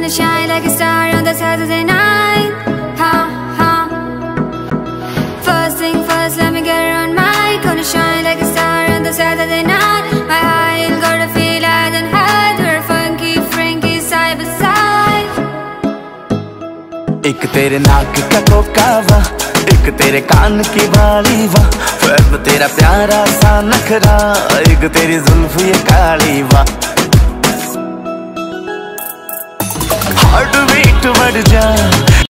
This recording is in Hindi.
Gonna shine like a star on the Saturday night. Ha ha. First thing first, let me get on my. Gonna shine like a star on the Saturday night. My high heel got a feel I don't hide. We're funky Frankie side by side. एक तेरे नाक का कोकावा, एक तेरे कान की बाली वा, फिर तेरा प्यारा सा नखरा, एक तेरी जुल्फ ये काली वा। हार्ट बीट बढ़ जा।